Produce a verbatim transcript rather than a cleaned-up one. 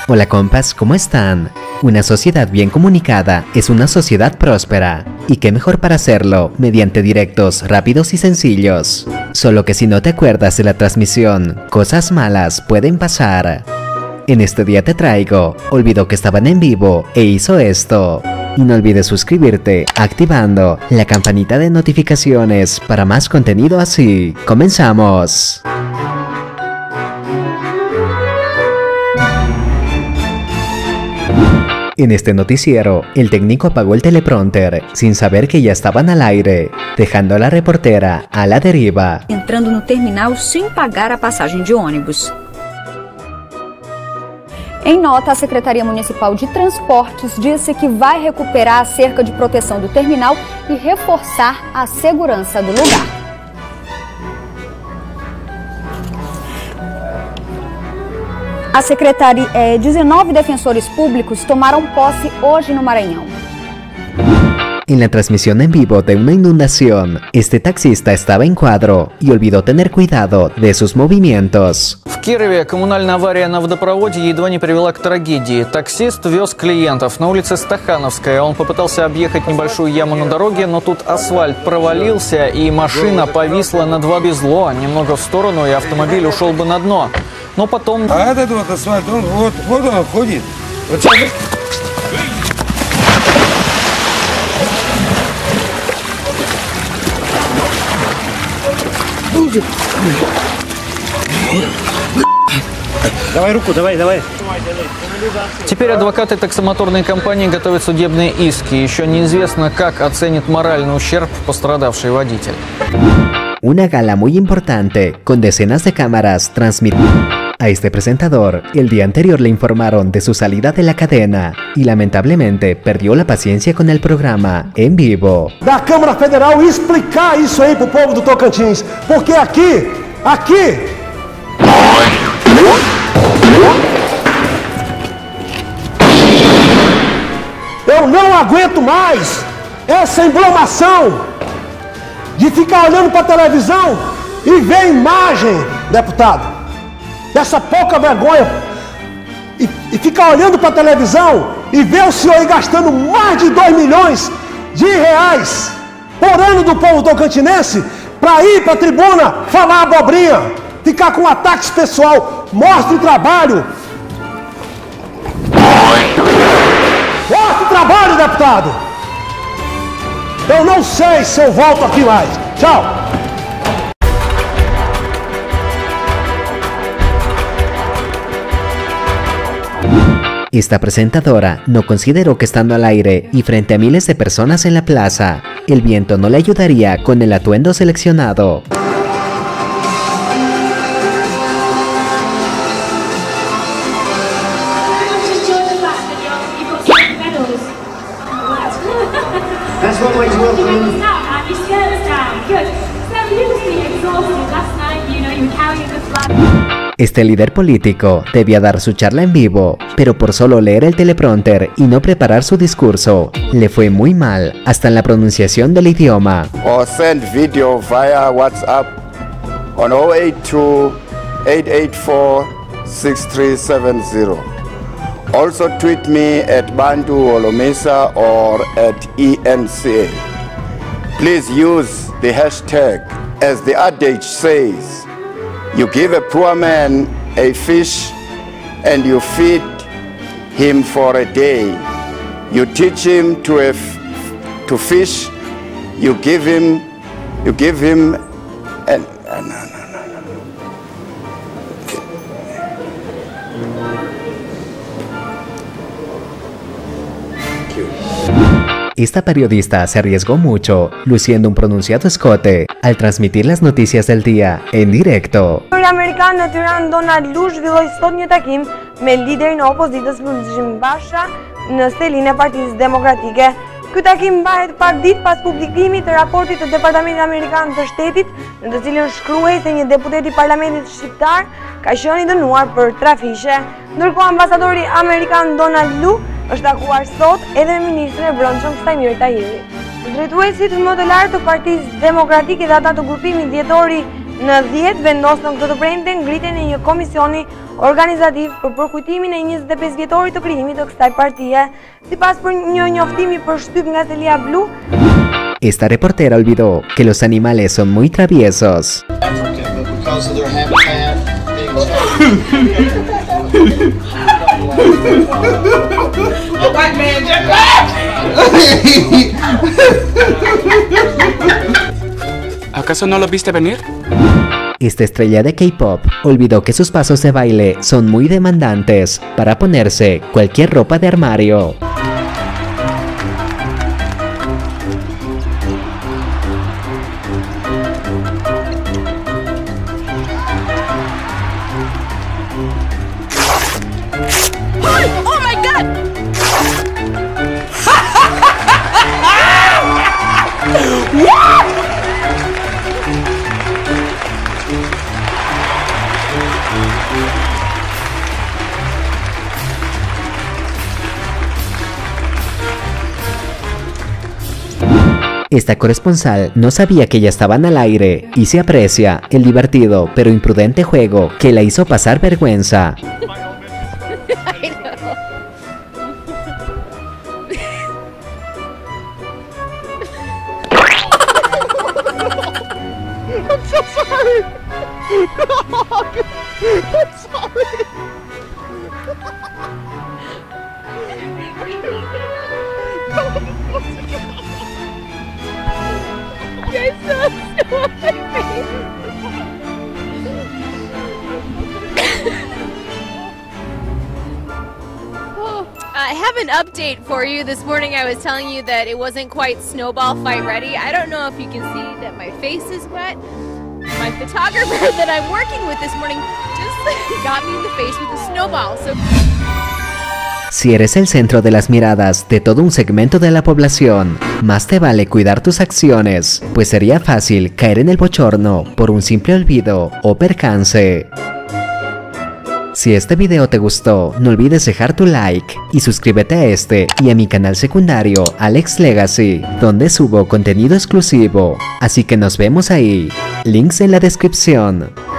Hola compas, ¿cómo están? Una sociedad bien comunicada es una sociedad próspera. Y qué mejor para hacerlo mediante directos rápidos y sencillos. Solo que si no te acuerdas de la transmisión, cosas malas pueden pasar. En este día te traigo, olvidó que estaban en vivo e hizo esto. Y no olvides suscribirte activando la campanita de notificaciones para más contenido así. ¡Comenzamos! En este noticiero, el técnico apagó el teleprompter sin saber que ya estaban al aire, dejando a la reportera a la deriva. Entrando no terminal sem pagar a passagem de ônibus. Em nota, a Secretaria Municipal de Transportes disse que vai recuperar a cerca de proteção do terminal e reforçar a segurança do lugar. A secretaria, eh, dezenove defensores públicos tomaram posse hoje no Maranhão. En la transmisión en vivo de una inundación, este taxista estaba en cuadro y olvidó tener cuidado de sus movimientos. В Кирове коммунальная авария на водопроводе едва не привела к трагедии. Таксист вез клиентов на улице Стахановская. Он попытался объехать небольшую яму на дороге, но тут асфальт провалился и машина повисла над водой. Везло немного в сторону, и автомобиль ушел бы на дно. Но потом... А этот вот асфальт, он вот, вот он ходит. Вот сейчас... Давай руку, давай, давай. Теперь адвокаты таксомоторной компании готовят судебные иски. Еще неизвестно, как оценит моральный ущерб пострадавший водитель. Una gala muy importante, con decenas de cámaras transmitiendo. A este presentador, el día anterior le informaron de su salida de la cadena y lamentablemente perdió la paciencia con el programa en vivo. Da Câmara Federal explicar isso aí pro povo do Tocantins, porque aqui, aqui... Eu não aguento mais essa emblomação de ficar olhando para a televisão e ver imagem, deputado, dessa pouca vergonha, e, e ficar olhando para a televisão e ver o senhor aí gastando mais de dois milhões de reais por ano do povo tocantinense para ir para a tribuna falar abobrinha, ficar com ataques pessoal. Mostre o trabalho. Mostre o trabalho, deputado. Eu não sei se eu volto aqui mais. Tchau. Esta presentadora no consideró que estando al aire y frente a miles de personas en la plaza, el viento no le ayudaría con el atuendo seleccionado. Este líder político debía dar su charla en vivo, pero por solo leer el teleprompter y no preparar su discurso, le fue muy mal, hasta en la pronunciación del idioma. Or send video via WhatsApp on zero eight two, eight eight four, six three seven zero. Also tweet me at Bantu Olomisa or at E N C A. Please use the hashtag. As the adage says, you give a poor man a fish and you feed him for a day. You teach him to a f to fish. You give him, you give him, and uh, no, no, no, no. Thank you. Esta periodista se arriesgó mucho, luciendo un pronunciado escote, al transmitir las noticias del día en directo. Amerikan në Tiranë Donald Lu zhvilloi sot një takim me liderin e opozitës Lulzim Basha në stelin e Partisë Demokratike. Ky takim mbahet pak ditë pas publikimit të raportit të Departamentit Amerikan të Shtetit, në të cilën shkruhej se një deputet i Parlamentit Shqiptar ka qenë i dënuar për trafishe. Ndërkohë ambasadori Amerikan Donald Lu është takuar sot edhe me ministrin e brendshëm Stajmir Tahiri. Drejtuesit më të lartë të Partisë Demokratike dhe ata të grupimit dietori Në dhjetë vendos në këtë të premte ngritjen e një komisioni organizativ për përkujtimin e njëzet e pesë vjetorit të krijimit të kësaj partie, sipas për një njoftimi për shtyp nga Celia Blu. Esta reportera olvidó que los animales son muy traviesos. ¿Acaso no lo viste venir? Esta estrella de K-pop olvidó que sus pasos de baile son muy demandantes para ponerse cualquier ropa de armario. Oh my God! What? Esta corresponsal no sabía que ya estaban al aire y se aprecia el divertido pero imprudente juego que la hizo pasar vergüenza. I'm so sorry! I'm sorry! You're so stupid! I have an update for you. This morning I was telling you that it wasn't quite snowball fight ready. I don't know if you can see that my face is wet. My photographer that I'm working with this morning just got me in the face with a snowball. So Si eres el centro de las miradas de todo un segmento de la población, más te vale cuidar tus acciones, pues sería fácil caer en el bochorno por un simple olvido o percance. Si este video te gustó, no olvides dejar tu like y suscríbete a este y a mi canal secundario Alex Legacy, donde subo contenido exclusivo, así que nos vemos ahí, links en la descripción.